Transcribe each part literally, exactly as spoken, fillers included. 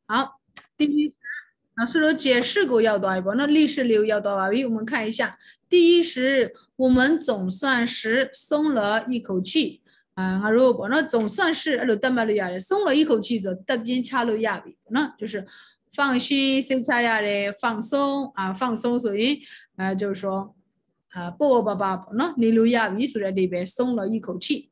好，第一，老师都解释过要多一波，那历史流要多少笔？我们看一下，第一是我们总算是松了一口气啊，啊，如果那总算是呃，得嘛了呀的，松了一口气就得边掐了呀笔，那就是放心，收掐呀的放松啊，放松，所以呃，就是说啊，不不不不，那你留呀笔，所在里边松了一口气。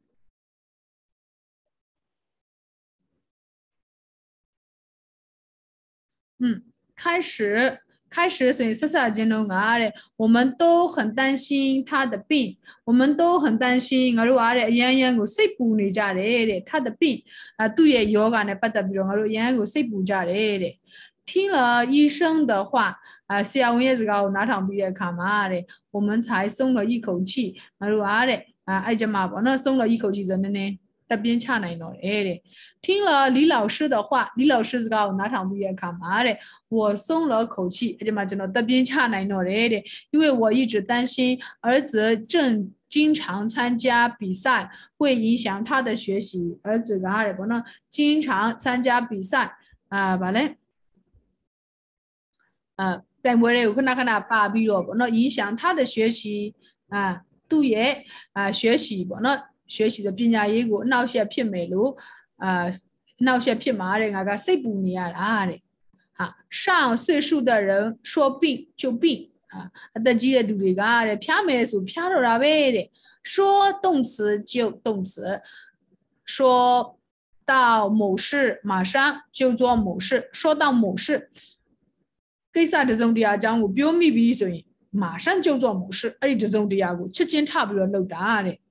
嗯，开始开始所以色色金龙啊的，我们都很担心他的病，我们都很担心我တို့啊的ရန်ရန်ကိုစိတ်ပူနေကြတယ်တဲ့他的病啊，သူ့ရဲ့ယောဂနဲ့ပတ်သက်ပြီးတော့ငါတို့ရန်ကိုစိတ်ပူကြတယ်တဲ့听了医生的话啊，ဆရာဝန်ရဲ့စကားကိုနားထောင်ပြီးတဲ့အခါမှာတဲ့我们才松了一口气ငါတို့啊တဲ့啊အဲ့ကြမှာပေါ့နော်松了一口气ဆိုနည်းနည်းတပြင်းချနိုင်တော့တယ်တဲ့听了李老师的话，李老师这个拿场毕业看嘛的，我松了口气，这嘛就能得边恰来诺的，因为我一直担心儿子正经常参加比赛，会影响他的学习。儿子个的不能经常参加比赛啊，完了，呃，变为了有可能可能把比了不能影响他的学习啊，读业啊学习不能学习的边家一个闹些偏美路啊。闹些偏麻的，那个谁不你啊啊的，啊，上岁数的人说病就病啊，但记得读这个的，偏没说偏着那位的，说动词就动词，说到某事马上就做某事，说到某事，给啥这种的啊讲我表面比所以马上就做某事，而这种的啊我之前差不多漏答的。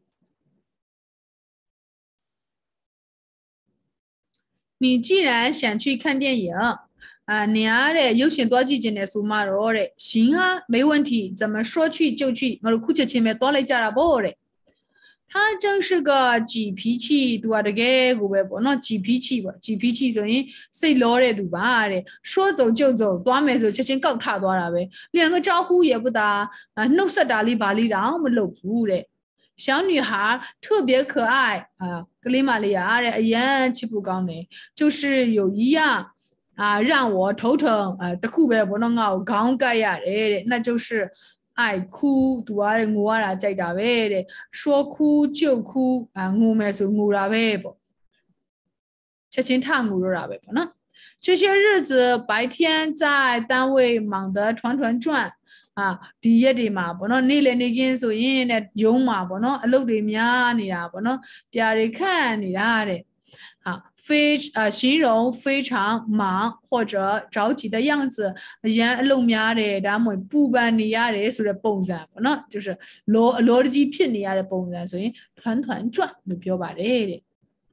你既然想去看电影，啊，你啊的有钱多几斤的数码肉的，行啊，没问题，怎么说去就去，我库车前面多了一家了不的。他真是个急脾气，对吧？这个我也不那急脾气吧，急脾气所以谁老的对吧？的说走就走，多没走，之前搞他多了呗，连个招呼也不打啊，弄死打里把里让我们搂不的。小女孩特别可爱啊，格里玛利亚的言气不高呢，就是有一样啊让我头疼啊，的苦呗不能熬刚改呀的，那就是爱哭，多爱我啦在家呗的，说哭就哭啊，我们是我啦呗不，切心烫我啦呗不呢。这些日子白天在单位忙得团团转。啊，第一的嘛，不喏，你来那件所以呢，用嘛不喏，老的面你呀，不喏，别人看你啦的，啊，非呃形容非常忙或者着急的样子，人露面的，咱们不办你呀的，说的蹦子，不喏，就是罗罗的几片你呀的蹦子，所以团团转，就表白的。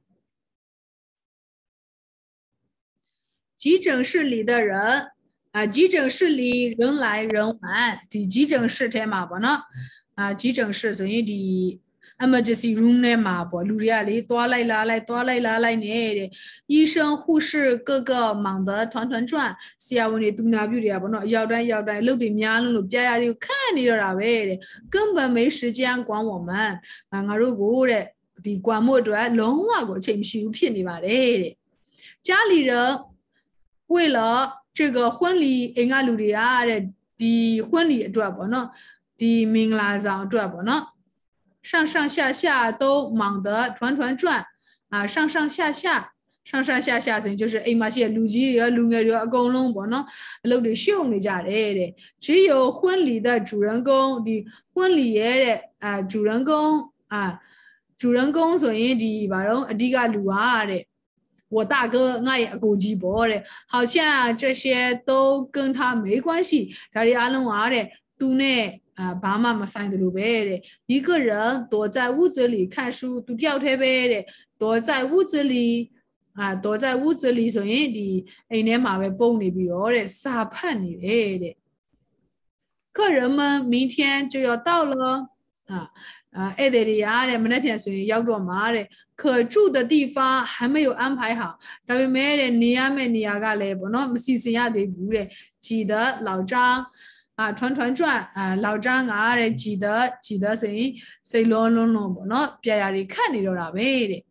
急诊室里的人啊，急诊室里人来人往，的急诊室在嘛不呢？啊，急诊室所以的 emergency room 呢嘛不，路里啊里多来啦来多来啦来呢的，医生护士个个忙得团团转，是啊，我们东南边的不喏，要转要转，路的面路边呀就看你了啦喂的，根本没时间管我们啊，我如果的的管末端龙啊个情绪骗的吧嘞，家里人。为了这个婚礼，人家路里啊的的婚礼对不呢？的明兰上对不呢？上上下下都忙得团团转啊！上上下下，上上下下人就是哎嘛些路基的路的公龙不呢？路的兄弟家来的，只有婚礼的主人公的婚礼的啊主人公啊主人公所以的把人这个路啊的。我大哥我也估计不的，好像这些都跟他没关系。他的阿龙娃的都呢啊，爸妈妈三个路呗的，一个人躲在屋子里看书，都掉台呗的，躲在屋子里啊，躲在屋子里所以的，哎，年马为崩里比我的撒判里的。客人们明天就要到了啊。啊，艾德利亚的，们那片水要做嘛的，可住的地方还没有安排好。那边没的，你呀没你呀个来不？那么西西亚的不的，记得老张啊，团团转啊，老张啊的，记得记得谁谁弄弄弄不？那别呀的看你了啦呗的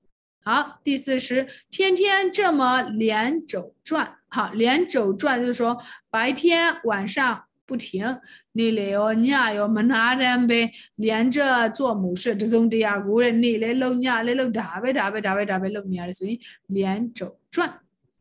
好，第四是天天这么连轴转。好，连轴转就是说白天晚上不停，你来哟你哟没拿人呗，连着做某事，这种的呀，古人你来搂你来搂打呗打呗打呗打呗搂你啊，所以连轴转。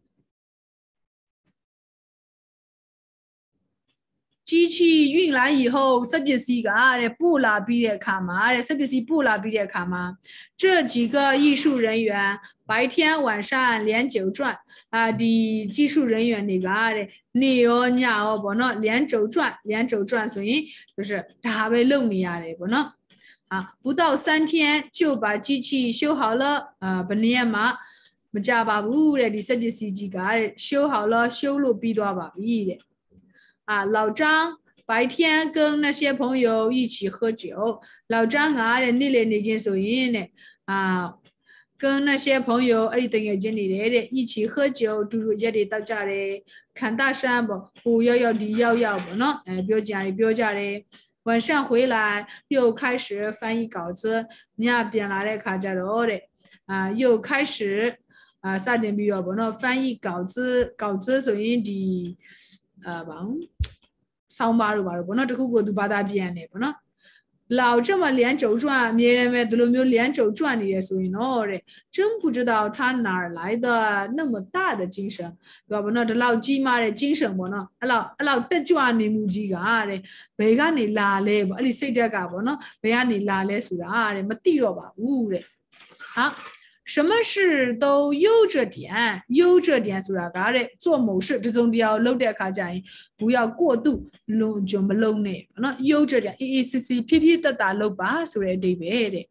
机器运来以后，特别是一个啊的布拉比的卡嘛的，特别是布拉比的卡嘛，这几个艺术人员白天晚上连轴转啊的技术人员那个啊的，你哦你哦不能连轴转，连轴转，所以就是他会弄你啊的不能啊，不到三天就把机器修好了啊，不念嘛，不加把布的，特别是几个修好了，修路比多把比的。啊，老张白天跟那些朋友一起喝酒，老张啊，人那里那件手艺呢，啊，跟那些朋友二等眼睛里来的，一起喝酒，住住家里到家里看大山不，不要要的要要不呢，哎，表家里表家里，晚上回来又开始翻译稿子，你那边来的卡加罗的，啊，又开始啊，啥点比较不呢？翻译稿子，稿子所以的。呃，往上班吧，不能这个国度把它变的，不能老这么连轴转，别人们都没有连轴转的，所以呢，真不知道他哪儿来的那么大的精神，要不那这老鸡妈的精神不呢？老老得转的母鸡干的，别个你拉嘞不？你谁家干不呢？别个你拉嘞是啊的，没地了吧？呜的，好。什么事都悠着点，悠着点是啥个的？做某事这种的要漏点卡讲，不要过度漏就没漏呢。那悠着点，一一丝丝皮皮哒哒漏吧，是来对别的。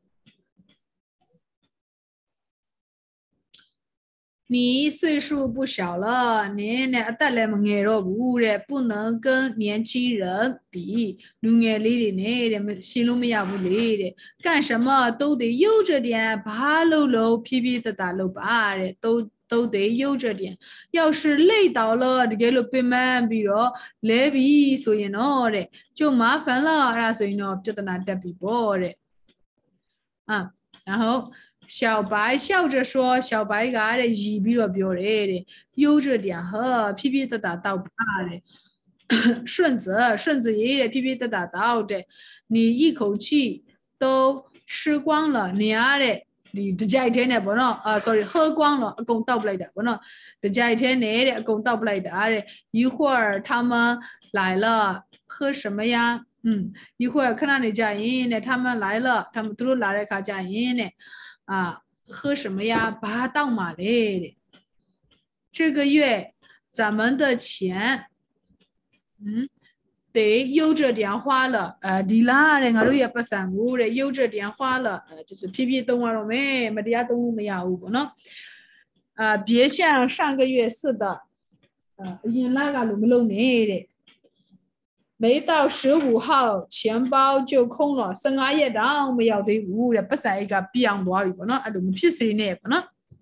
你岁数不小了，你呢带来么眼肉不的，不能跟年轻人比。六眼里的那的么心里面也不累的，干什么都得悠着点，爬楼楼、皮皮哒哒楼吧的，都都得悠着点。要是累倒了，这个路边们，比如累比所以呢的，就麻烦了，啊，所以呢，就得拿点比波的，啊，然后。小白笑着说：“小白嘎的一比了表来的，悠着点和皮皮哒哒到爸的。顺子顺子爷爷皮皮哒哒到的，你一口气都吃光了，你啊的，你这家一天的不能啊 ，sorry，喝光了，公倒不来的不能，这家一天你的公倒不来的啊的，一会儿他们来了，喝什么呀？嗯，一会儿看到你家人呢，他们来了，他们都来了看家人呢。”啊，喝什么呀？巴当马嘞的。这个月咱们的钱，嗯，得悠着点花了。呃，你啦的，俺都也不三五的，悠着点花了。呃，就是皮皮动啊了没？没得呀，动物没呀，我呢。啊，别像上个月似的，呃，因那个弄不弄没的。没到十五号，钱包就空了，剩下一张没有队伍的，不是一个比样多一个呢，啊，弄屁事呢个呢。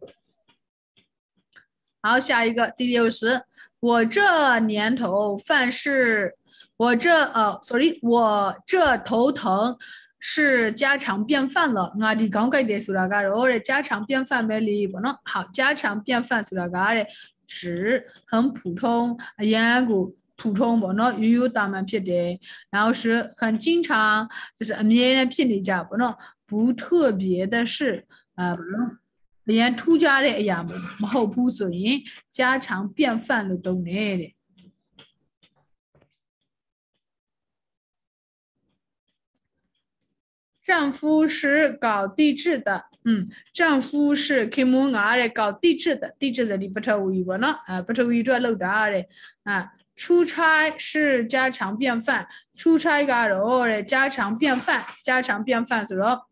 好，下一个第六十，我这年头饭是，我这呃，sorry，我这头疼是家常便饭了。我的刚刚的说那个，我的家常便饭没离不呢。好，家常便饭说那个的，指很普通，严格。普通不呢，又有当门撇的，然后是很经常，就是别人骗你家不能不特别的是，呃，不能连土家的一样，没好普所以家常便饭的都那的。丈夫是搞地质的，嗯，丈夫是开木瓦的，搞地质的，地质这里不抽一个呢，啊，不抽一个漏大的，啊。出差是家常便饭，出差个肉的家常便饭，家常便饭是咯。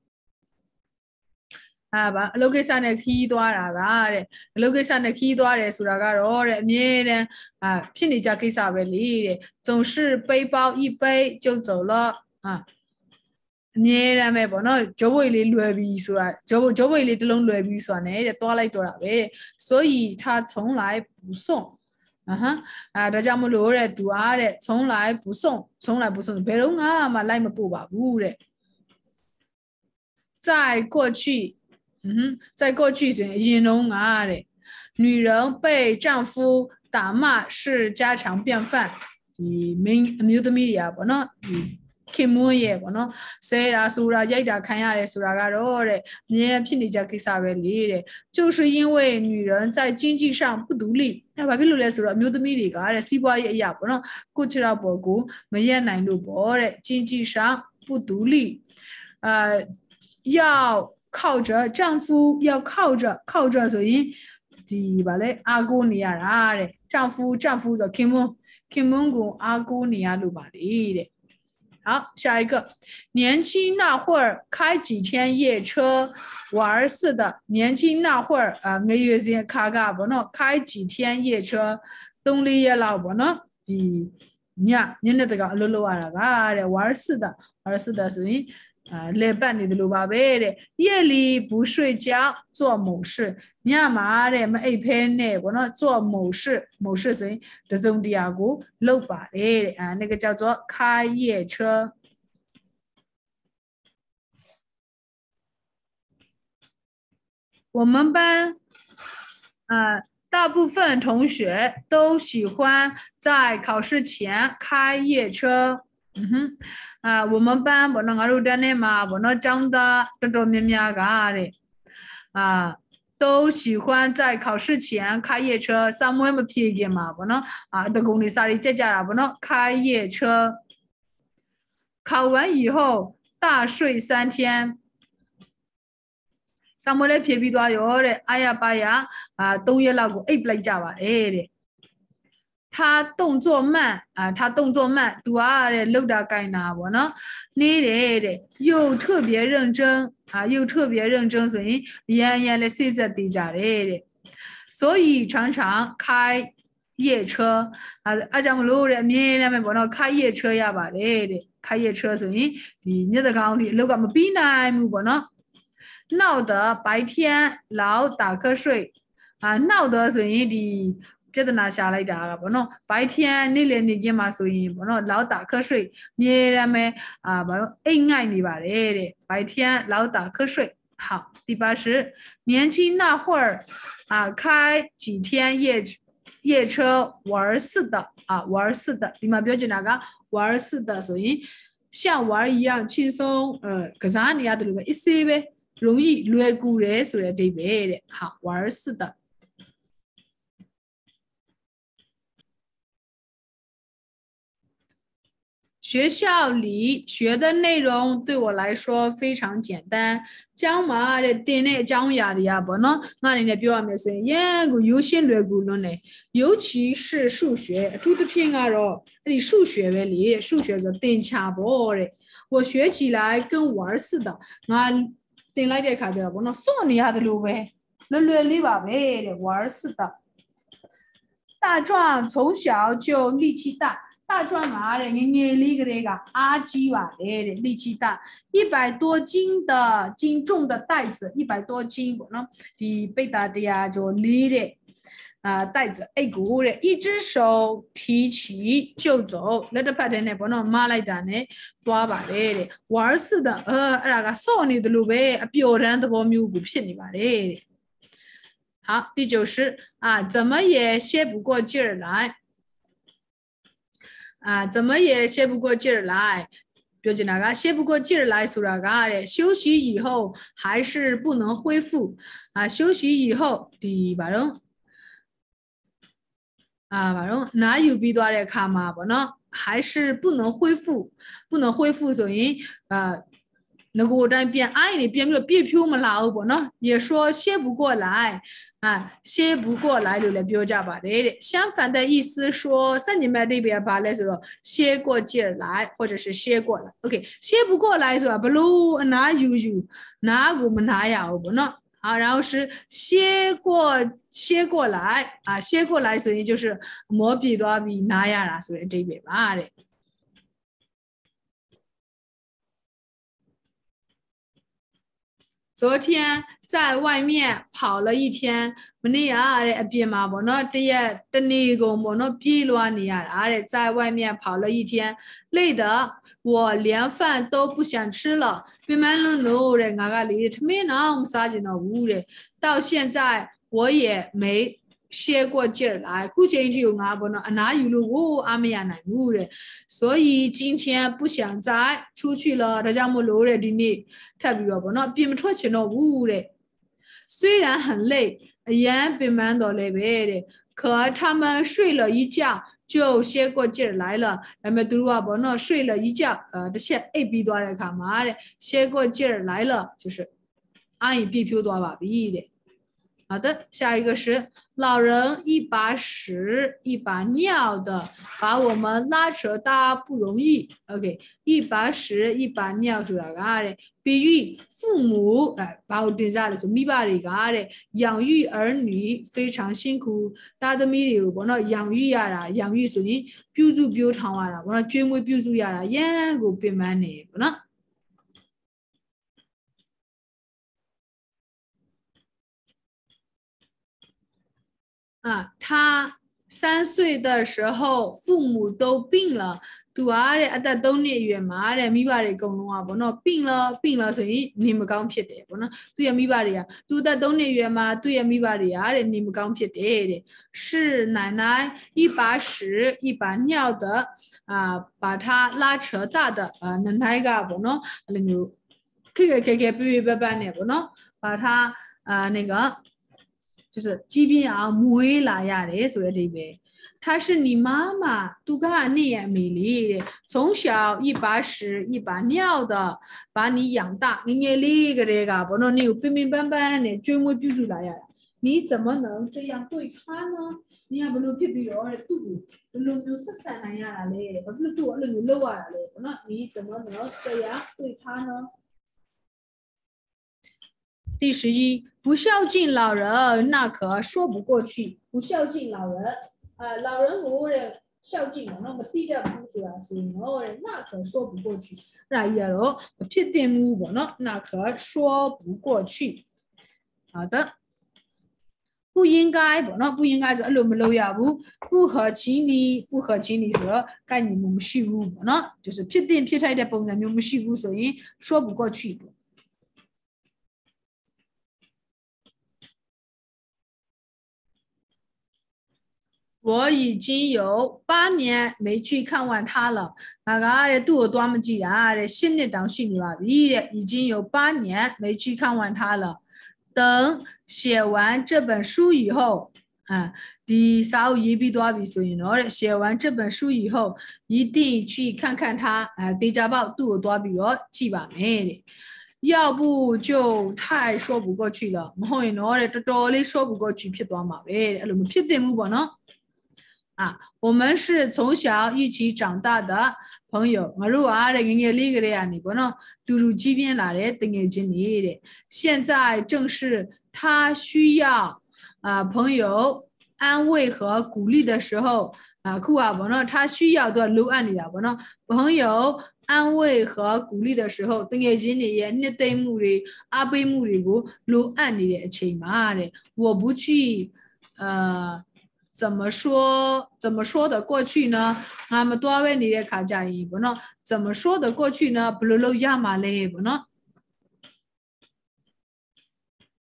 啊吧，location နဲ့ခီးသွားတာကတဲ့ location နဲ့ခီးသွားတယ်ဆိုတာကတော့တဲ့အမြဲတမ်းအာဖြစ်နေကြကိစ္စပဲလေတဲ့总是背包一背就走了啊အမြဲတမ်းပဲပေါ့နော်ဂျိုးဘွေလေးလွယ်ပြီဆိုတာဂျိုးဂျိုးဘွေလေးတစ်လုံးလွယ်ပြီဆိုတာနဲ့တဲ့တွားလိုက်တော့တာပဲ所以他从来不送啊哈啊ဒါကြောင့်မလို့တဲ့သူအားတဲ့从来不送从来不送ဘယ်တော့မှလိုက်မပို့ပါဘူးတဲ့在过去嗯哼，在过去时形容啊的，女人被丈夫打骂是家常便饭。ဒီ main အမျိုးသမီးတွေကပေါ့နော်ဒီခင်မွန်းရဲ့ပေါ့နော်ဆဲတာဆိုတာရိုက်တာခံရတယ်ဆိုတာကတော့တဲ့အမြဲဖြစ်နေကြကိစ္စပဲလေတဲ့就是因为女人在经济上不独立အဲ့ဘာဖြစ်လို့လဲဆိုတော့အမျိုးသမီးတွေကတဲ့စီးပွားရေးအရာပေါ့နော်ကိုချရာပေါ်ကိုမရက်နိုင်လို့ပေါ့တဲ့经济上不独立呃要靠着丈夫要靠着靠着所以ဒီဗာလဲအာကိုနေရတာတဲ့丈夫丈夫ဆိုခင်မွန်းခင်မွန်းကိုအာကိုနေရလို့ပါလေတဲ့好，下一个，年轻那会儿开几天夜车玩似的。年轻那会儿啊，我有些卡嘎不喏，开几天夜车，动力也老不喏，的呀，人家这个路路啊那个的玩似的，玩似的，所以啊，来办理的路吧呗的，夜里不睡觉做某事。你看嘛的，么一篇呢，我呢做某事，某事所以这种的啊个路吧的啊，那个叫做开夜车。我们班啊，大部分同学都喜欢在考试前开夜车。嗯哼，啊，我们班不能阿鲁丹的嘛，不能长得多多面面个的啊。都喜欢在考试前开夜车，上面么便宜嘛，不能啊，的公里啥的这家不能开夜车。考完以后大睡三天。上面的便宜多哟的，哎呀爸呀啊，冬夜那个哎不来家吧，哎的。他动作慢啊，他动作慢，读啊的漏大概哪不呢？你的的又特别认真啊，又特别认真，所以严严的写在底下的，所以常常开夜车啊，阿讲路的面那边不能开夜车呀吧的的，开夜车所以你那个讲的路个么比那么不能闹得白天老打瞌睡啊，闹得所以的。别的拿下来的不喏，白天你连你干嘛所以不喏，老打瞌睡，你那么啊不喏，恩爱你吧嘞的，白天老打瞌睡。好，第八十，年轻那会儿啊，开几天夜夜车玩似的啊，玩似的，你们标记哪个玩似的，所以像玩一样轻松，呃，可是俺你丫的那个一些呗，容易略过的，所以对别的，好玩似的。学校里学的内容对我来说非常简单，讲嘛的点呢讲压力啊不喏，那你呢表面说也个有些略过了呢，尤其是数学，做的偏啊咯，你数学为例，数学个点差不的，我学起来跟玩似的，俺点来点看着不喏，算你下的路呗，那略里吧呗的玩似的。大壮从小就力气大。大壮啊的，你捏那个那个阿基瓦的力气大，一百多斤的斤重的袋子，一百多斤，我呢，的被大的呀就捏的啊袋子，哎股的，一只手提起就走，那个拍的呢，不能马来的呢，多把的玩似的，呃，那个少年的路呗，表人都把没有股骗你吧的。好，第九十啊，怎么也歇不过劲儿来。啊，怎么也歇不过劲儿来，表姐那个歇不过劲儿来，说那个的，休息以后还是不能恢复啊，休息以后第八种啊，八种哪有比多的看嘛不呢？还是不能恢复，不能恢复，所以呃。那个我这边爱你边个别票嘛老不呢，也说歇不过来啊，歇不过来就来表价吧的。相反的意思说，三你们这边吧来说歇过劲儿来，或者是歇过来。OK， 歇不过来是吧？不如哪有有哪我们哪有不呢？啊，然后是歇过歇过来啊，歇过来，所以就是莫比多比哪样啦，所以这边吧的。昨天在外面跑了一天，你啊的别嘛不喏，这也这那个不喏别乱你啊，啊的在外面跑了一天，累的我连饭都不想吃了。别蛮冷喽的，俺个里他没那么啥子呢屋的，到现在我也没歇过劲儿来，估计就有俺不喏，哪有了我俺们也难屋的，所以今天不想再出去了，大家没楼的的呢，特别不喏，别么出去了屋的。虽然很累，也被蛮到累呗的，可他们睡了一觉就歇过劲儿来了。那么都话不呢，睡了一觉，呃，这些 A B 多来干嘛的？歇过劲儿来了，就是按一 B P 多吧 B 的。好的，下一个是老人一把屎一把尿的把我们拉扯大不容易。OK， 一把屎一把尿是哪个的？比喻父母哎，把我定下来就米把的个的养育儿女非常辛苦。大家都米的我那养育呀啦，养育所以标注标长完了，我那专门标注呀啦，严格别蛮的不呢。啊，他三岁的时候，父母都病了，都啊的，啊的都年月嘛的，米巴的公公啊，不喏，病了病了，所以你们刚撇的，不喏，对呀米巴的呀，都的都年月嘛，对呀米巴的呀的，你们刚撇的的，是奶奶一把屎一把尿的啊，把他拉扯大的啊，奶奶个不喏，那个，这个这个别别别的不喏，把他啊那个。就是即便啊，没来呀的，所以这边，她是你妈妈，都看你也美丽，从小一把屎一把尿的把你养大，你也那个这个，不能你有明明白白的专门比出来呀，你怎么能这样对她呢？你还不能偏偏要的肚，能有十三那样嘞，不能多能有六啊嘞，那你怎么能这样对她呢？第十一，不孝敬老人，那可说不过去。不孝敬老人，呃，老人无人孝敬我，那么低调不是啊，是我人那可说不过去。那也喽，撇点我呢，那可说不过去。好的，不应该不呢，不应该是漏没漏呀不，不合情理，不合情理说，该你们虚无不呢，就是撇点撇出来的本人你们虚无，所以说不过去。我已经有八年没去看望他了。那个对我多么急啊！的心里当心里吧，已经有八年没去看望他了。等写完这本书以后，啊，第三一比多比所以呢，写完这本书以后，一定去看看他。啊，对家宝对我多比我几把妹的。要不就太说不过去了，我一弄的这道理说不过去，撇多嘛呗，那么撇点么不呢？啊，我们是从小一起长大的朋友，我如果啊的人家那个的呀，你不能嘟嘟几遍来的等于经理的。现在正是他需要啊朋友安慰和鼓励的时候啊，酷啊不能他需要的路安里啊不能朋友安慰和鼓励的时候，等于经理也你对目的阿贝目的不路安里的起码的，我不去呃。怎么说？怎么说得过去呢？那么多位你的卡加伊不呢？怎么说得过去呢？不露露亚马嘞不呢？